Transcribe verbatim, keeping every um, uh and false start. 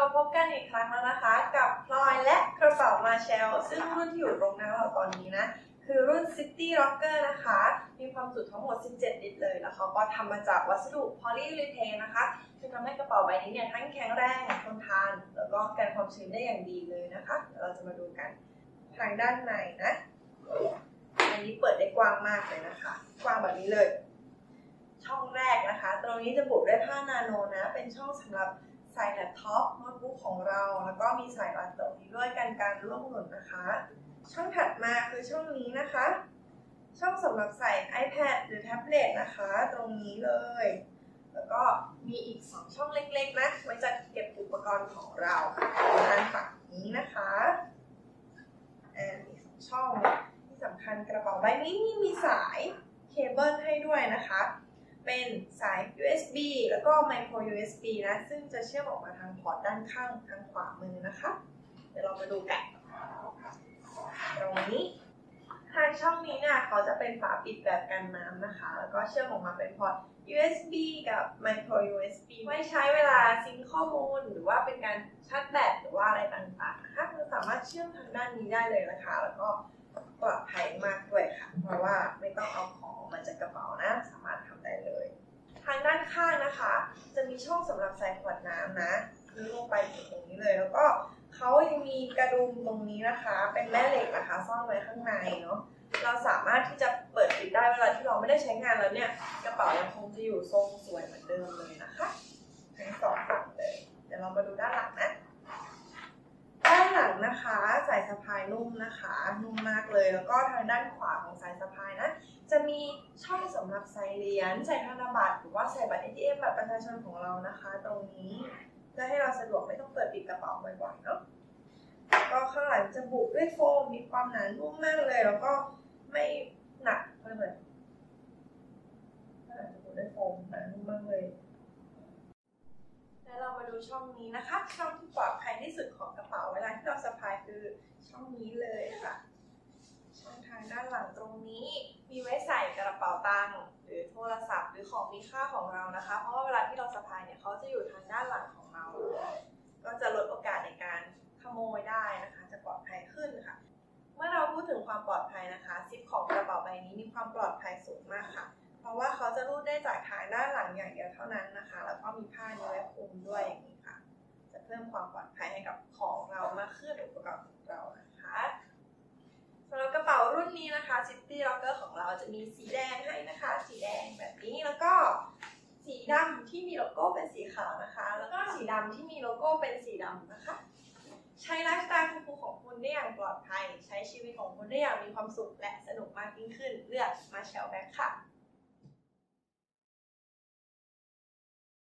พบกันอีกครั้งแล้วนะคะกับพลอยและกระเป๋ามาเชลซึ่งรุ่นที่อยู่ตรงหน้าเราตอนนี้นะคือรุ่น City Rocker นะคะมีความจุทั้งหมดสิบเจ็ดลิตรเลยแล้วเขาก็ทำมาจากวัสดุพอลียูรีเทนนะคะจะทำให้กระเป๋าใบนี้เนี่ยทั้งแข็งแรงทนทานแล้วก็กันความชื้นได้อย่างดีเลยนะคะเดี๋ยวเราจะมาดูกันทางด้านในนะอันนี้เปิดได้กว้างมากเลยนะคะกว้างแบบนี้เลยช่องแรกนะคะตรงนี้จะบุด้วยผ้านาโนนะเป็นช่องสำหรับใส่แล็ปท็อปโน้ตบุ๊กของเราแล้วก็มีสายรัดตรงนี้ด้วยกันการร่วงหล่นนะคะช่องถัดมาคือช่องนี้นะคะช่องสำหรับใส่ iPad หรือแท็บเล็ตนะคะตรงนี้เลยแล้วก็มีอีกสองช่องเล็กๆนะไว้จะเก็บอุปกรณ์ของเราด้านฝั่งนี้นะคะอ่ามีสองช่องที่สำคัญกระเป๋าใบนี้มีสายเคเบิลให้ด้วยนะคะเป็นสาย ยู เอส บี แล้วก็ Micro ยู เอส บี นะซึ่งจะเชื่อมออกมาทางพอร์ตด้านข้างทางขวามือนะคะเดี๋ยวเรามาดูกันตรงนี้ทางช่องนี้เนี่ยเขาจะเป็นฝาปิดแบบกันน้ำนะคะแล้วก็เชื่อมออกมาเป็นพอร์ต ยู เอส บี กับ Micro ยู เอส บี ไว้ใช้เวลาซิงค์ข้อมูลหรือว่าเป็นการชาร์จแบตหรือว่าอะไรต่างๆนะคะเราสามารถเชื่อมทางด้านนี้ได้เลยนะคะแล้วก็ปลอดภัยมากด้วยค่ะเพราะว่าไม่ต้องเอาของมาจากกระเป๋านะสามารถทำได้เลยทางด้านข้างนะคะจะมีช่องสำหรับใส่ขวดน้ำนะคือลงไปถึงตรงนี้เลยแล้วก็เขายังมีกระดุมตรงนี้นะคะเป็นแม่เหล็กนะคะซ่อนไว้ข้างในเนาะเราสามารถที่จะเปิดปิดได้เวลาที่เราไม่ได้ใช้งานแล้วเนี่ยกระเป๋ายังคงจะอยู่ทรงสวยเหมือนเดิมเลยนะคะทั้งสองฝั่งเลยเดี๋ยวเรามาดูด้านหลังนะด้านหลังนะคะสายสะพายนุ่มนะคะนุ่มมากเลยแล้วก็ทางด้านขวาของสายสะพายนะจะมีช่องสำหรับใส่เหรียญใส่ธนบัตรหรือว่าใส่บัตร เอ ที เอ็ม บัตรประชาชนของเรานะคะตรงนี้เพื่อให้เราสะดวกไม่ต้องเปิดปิดกระเป๋าบ่อยๆเนาะก็ข้างหลังจะบุด้วยโฟมมีความหนานุ่มมากเลยแล้วก็ไม่หนักเท่าไหร่ข้างหลังจะบุด้วยโฟมหนานุ่มมากเลยแล้วเรามาดูช่องนี้นะคะช่องที่ปลอดภัยที่สุดของกระเป๋าเวลาที่เราสะพายคือช่องนี้เลยค่ะช่องทางด้านหลังตรงนี้มีไว้ใส่กระเป๋าตังค์หรือโทรศัพท์หรือของมีค่าของเรานะคะเพราะว่าเวลาที่เราสะพายเนี่ยเขาจะอยู่ทางด้านหลังของเราก็จะลดโอกาสในการขโมยได้นะคะจะปลอดภัยขึ้นค่ะเมื่อเราพูดถึงความปลอดภัยนะคะซิปของกระเป๋าใบนี้มีความปลอดภัยสูงมากค่ะเพราะว่าเขาจะรูดได้จากทางด้านหลังอย่างเดียวเท่านั้นนะคะแล้วก็มีผ้านี้ไว้คลุมด้วยอย่างนี้ค่ะจะเพิ่มความปลอดภัยให้กับของเรามากขึ้นอุปกรณ์ของเรานะคะสำหรับกระเป๋ารุ่นนี้นะคะ City Rocker ของเราจะมีสีแดงให้นะคะสีแดงแบบนี้แล้วก็สีดำที่มีโลโก้เป็นสีขาวนะคะแล้วก็สีดำที่มีโลโก้เป็นสีดำนะคะใช้ไลฟ์สไตล์คูลๆของคุณได้อย่างปลอดภัยใช้ชีวิตของคุณได้อย่างมีความสุขและสนุกมากยิ่งขึ้นเลือกมาเชลแบ็คค่ะ